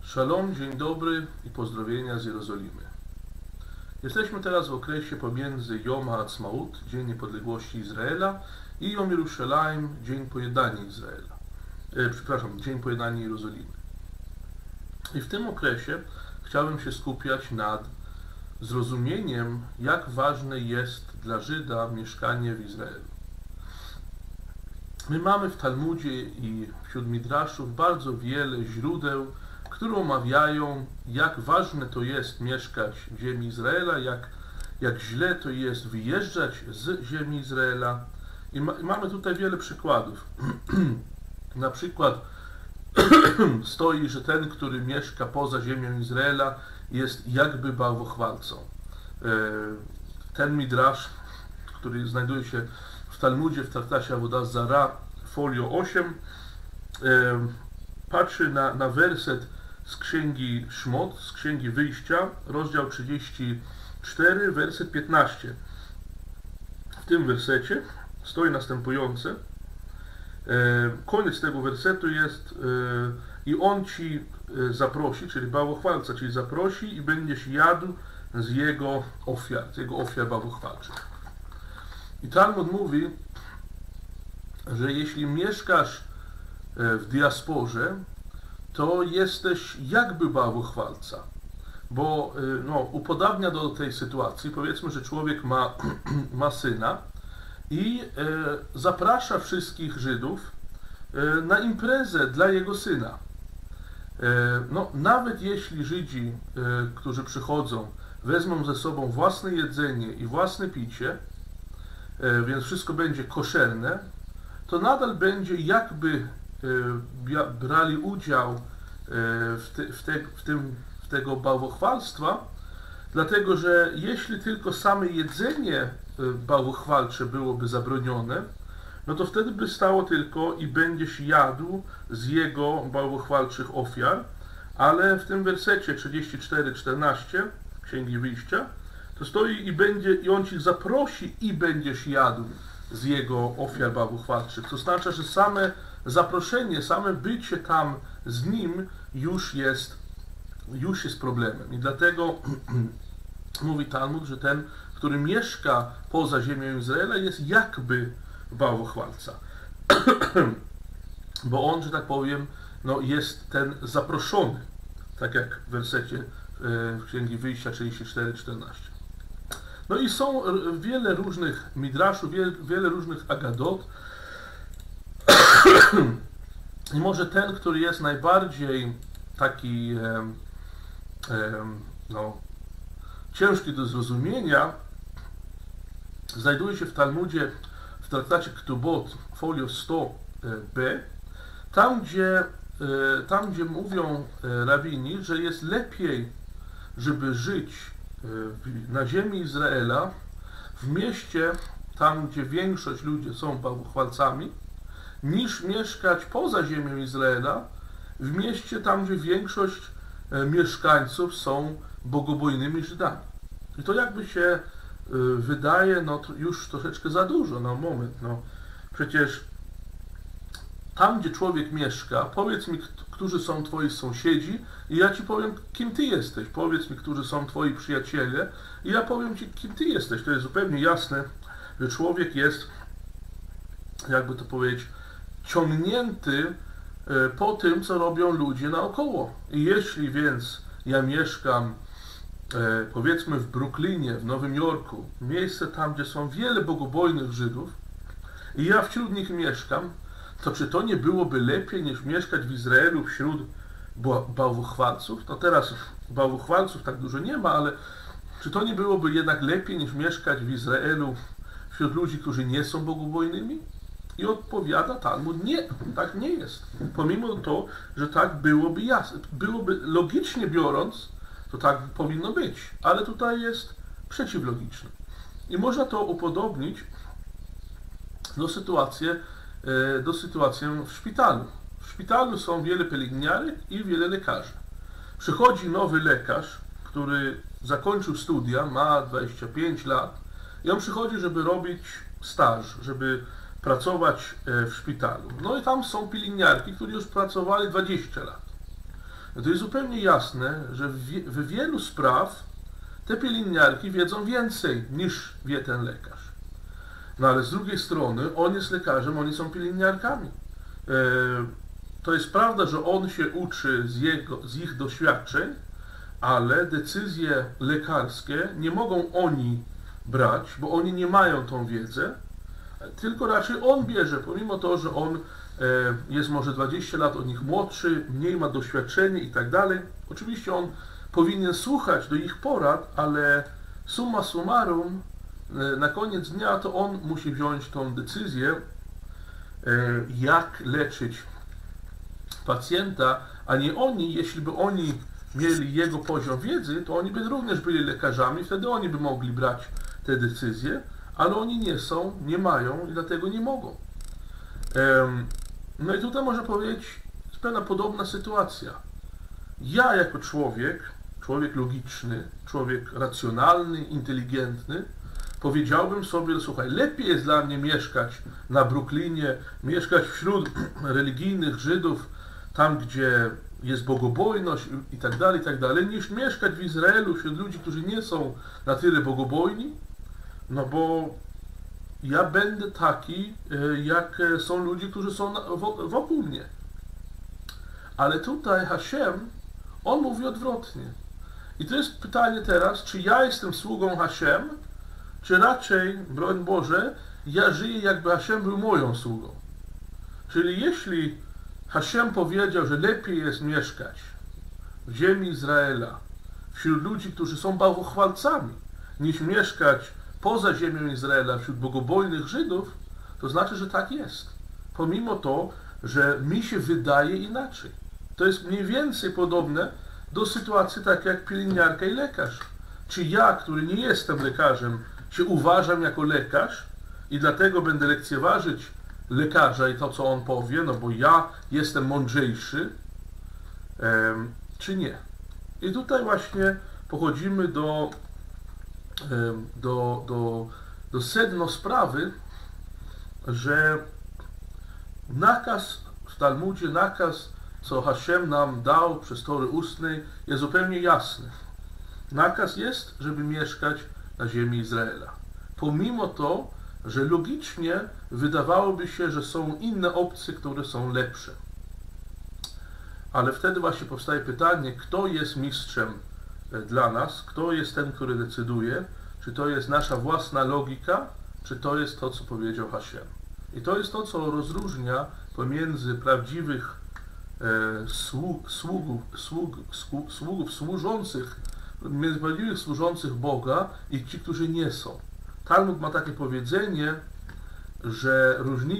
Shalom, dzień dobry i pozdrowienia z Jerozolimy. Jesteśmy teraz w okresie pomiędzy Jom HaAtzmaut, Dzień Niepodległości Izraela, i Jom Yerushalayim, Dzień Pojednania Izraela. Dzień Pojednania Jerozolimy. I w tym okresie chciałbym się skupiać nad zrozumieniem, jak ważne jest dla Żyda mieszkanie w Izraelu. My mamy w Talmudzie i wśród Midraszów bardzo wiele źródeł, które omawiają, jak ważne to jest mieszkać w ziemi Izraela, jak źle to jest wyjeżdżać z ziemi Izraela. I mamy tutaj wiele przykładów. Na przykład stoi, że ten, który mieszka poza ziemią Izraela, jest jakby bałwochwalcą. Ten midrasz, który znajduje się w Talmudzie, w traktacie Avodah Zara, folio 8, patrzy na werset z Księgi Szmot, z Księgi Wyjścia, rozdział 34, werset 15. W tym wersecie stoi następujące. Koniec tego wersetu jest i on ci zaprosi, czyli bałwochwalca, czyli zaprosi i będziesz jadł z jego ofiar bałwochwalczych. I Talmud mówi, że jeśli mieszkasz w diasporze, to jesteś jakby bałwochwalca, bo upodabnia do tej sytuacji. Powiedzmy, że człowiek ma syna i zaprasza wszystkich Żydów na imprezę dla jego syna. Nawet jeśli Żydzi, którzy przychodzą, wezmą ze sobą własne jedzenie i własne picie, więc wszystko będzie koszerne, to nadal będzie jakby brali udział w tego bałwochwalstwa, dlatego że jeśli tylko same jedzenie bałwochwalcze byłoby zabronione, no to wtedy by stało tylko i będziesz jadł z jego bałwochwalczych ofiar, ale w tym wersecie 34:14 Księgi Wyjścia to stoi i on ci zaprosi i będziesz jadł z jego ofiar bałwochwalczych. To znaczy, że same zaproszenie, same bycie tam z nim już jest problemem. I dlatego mówi Talmud, że ten, który mieszka poza ziemią Izraela, jest jakby bałwochwalca. Bo on, że tak powiem, jest ten zaproszony, tak jak w wersecie w Księgi Wyjścia 34:14. No i są wiele różnych midraszów, wiele różnych agadot. I może ten, który jest najbardziej taki ciężki do zrozumienia, znajduje się w Talmudzie, w traktacie Ktubot, folio 100b, tam gdzie mówią rabini, że jest lepiej, żeby żyć na ziemi Izraela, w mieście, tam gdzie większość ludzi są bałwochwalcami, niż mieszkać poza ziemią Izraela, w mieście, tam gdzie większość mieszkańców są bogobojnymi Żydami. I to jakby się wydaje, to już troszeczkę za dużo, przecież tam, gdzie człowiek mieszka, powiedz mi, którzy są twoi sąsiedzi i ja ci powiem, kim ty jesteś. Powiedz mi, którzy są twoi przyjaciele i ja powiem ci, kim ty jesteś. To jest zupełnie jasne, że człowiek jest, jakby to powiedzieć, ciągnięty po tym, co robią ludzie naokoło. I jeśli więc ja mieszkam, powiedzmy, w Brooklynie, w Nowym Jorku, miejsce tam, gdzie są wiele bogobojnych Żydów, i ja wśród nich mieszkam, to czy to nie byłoby lepiej, niż mieszkać w Izraelu wśród bałwochwalców? To teraz bałwochwalców tak dużo nie ma, ale czy to nie byłoby jednak lepiej, niż mieszkać w Izraelu wśród ludzi, którzy nie są bogobojnymi? I odpowiada Talmud, nie, tak nie jest. Pomimo to, że tak byłoby jasne, logicznie biorąc, to tak powinno być, ale tutaj jest przeciwlogiczne. I można to upodobnić do sytuacji w szpitalu. W szpitalu są wiele pielęgniarek i wiele lekarzy. Przychodzi nowy lekarz, który zakończył studia, ma 25 lat i on przychodzi, żeby robić staż, żeby pracować w szpitalu. No i tam są pielęgniarki, które już pracowali 20 lat. to jest zupełnie jasne, że w wielu spraw te pielęgniarki wiedzą więcej niż wie ten lekarz. No ale z drugiej strony on jest lekarzem, oni są pielęgniarkami. To jest prawda, że on się uczy z ich doświadczeń, ale decyzje lekarskie nie mogą oni brać, bo oni nie mają tą wiedzę, tylko raczej on bierze, pomimo to, że on jest może 20 lat od nich młodszy, mniej ma doświadczenie i tak dalej. Oczywiście on powinien słuchać do ich porad, ale summa summarum, na koniec dnia to on musi wziąć tą decyzję, jak leczyć pacjenta, a nie oni. Jeśli by oni mieli jego poziom wiedzy, to oni by również byli lekarzami, wtedy oni by mogli brać te decyzje, ale oni nie są, nie mają i dlatego nie mogą. No i tutaj można powiedzieć, jest pewna podobna sytuacja. Ja jako człowiek logiczny, człowiek racjonalny, inteligentny, powiedziałbym sobie, słuchaj, lepiej jest dla mnie mieszkać na Brooklynie, mieszkać wśród religijnych Żydów, tam gdzie jest bogobojność i tak dalej, niż mieszkać w Izraelu wśród ludzi, którzy nie są na tyle bogobojni, no bo ja będę taki, jak są ludzie, którzy są wokół mnie. Ale tutaj Hashem, on mówi odwrotnie. I to jest pytanie teraz, czy ja jestem sługą Hashem, czy raczej, broń Boże, ja żyję, jakby Hashem był moją sługą. Czyli jeśli Hashem powiedział, że lepiej jest mieszkać w ziemi Izraela wśród ludzi, którzy są bałwochwalcami, niż mieszkać poza ziemią Izraela wśród bogobojnych Żydów, to znaczy, że tak jest. Pomimo to, że mi się wydaje inaczej. To jest mniej więcej podobne do sytuacji tak jak pielęgniarka i lekarz. Czy ja, który nie jestem lekarzem, się uważam jako lekarz i dlatego będę lekceważyć lekarza i to, co on powie, no bo ja jestem mądrzejszy, czy nie. I tutaj właśnie pochodzimy do sedno sprawy, że nakaz w Talmudzie, nakaz, co Hashem nam dał przez Tory ustnej, jest zupełnie jasny. Nakaz jest, żeby mieszkać na ziemi Izraela. Pomimo to, że logicznie wydawałoby się, że są inne opcje, które są lepsze. Ale wtedy właśnie powstaje pytanie, kto jest mistrzem dla nas, kto jest ten, który decyduje, czy to jest nasza własna logika, czy to jest to, co powiedział Hashem. I to jest to, co rozróżnia pomiędzy prawdziwych sługów służących, między prawdziwych służących Boga i ci, którzy nie są. Talmud ma takie powiedzenie, że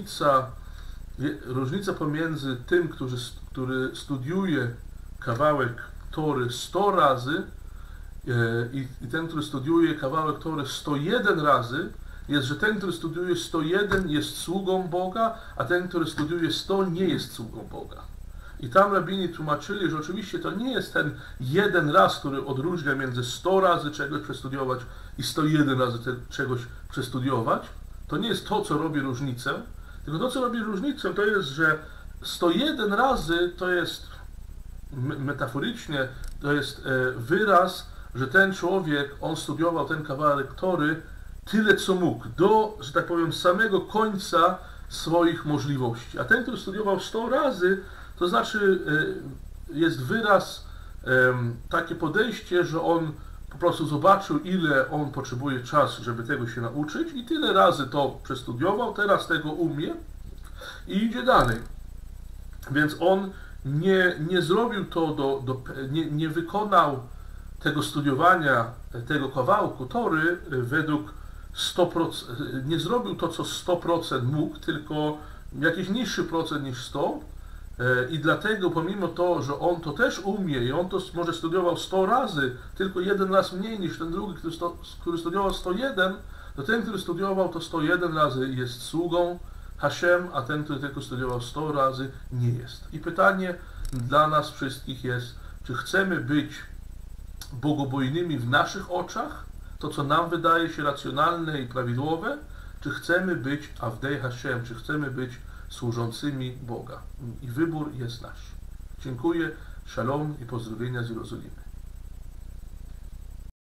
różnica pomiędzy tym, który studiuje kawałek Tory 100 razy i ten, który studiuje kawałek Tory 101 razy, jest, że ten, który studiuje 101 jest sługą Boga, a ten, który studiuje 100 nie jest sługą Boga. I tam rabini tłumaczyli, że oczywiście to nie jest ten jeden raz, który odróżnia między 100 razy czegoś przestudiować i 101 razy czegoś przestudiować. To nie jest to, co robi różnicę, tylko to, co robi różnicę, to jest, że 101 razy to jest metaforycznie, to jest wyraz, że ten człowiek, on studiował ten kawałek Tory tyle, co mógł, do, że tak powiem, samego końca swoich możliwości. A ten, który studiował 100 razy, to znaczy jest wyraz, takie podejście, że on po prostu zobaczył, ile on potrzebuje czasu, żeby tego się nauczyć i tyle razy to przestudiował, teraz tego umie i idzie dalej. Więc on nie zrobił to, nie wykonał tego studiowania, tego kawałku Tory według 100%, nie zrobił to, co 100% mógł, tylko jakiś niższy procent niż 100%. I dlatego, pomimo to, że on to też umie i on to może studiował 100 razy, tylko jeden raz mniej niż ten drugi, który studiował 101, to ten, który studiował to 101 razy jest sługą Hashem, a ten, który tylko studiował 100 razy, nie jest. I pytanie dla nas wszystkich jest, czy chcemy być bogobojnymi w naszych oczach, to co nam wydaje się racjonalne i prawidłowe, czy chcemy być Avdei Hashem, czy chcemy być służącymi Boga. I wybór jest nasz. Dziękuję, Shalom i pozdrowienia z Jerozolimy.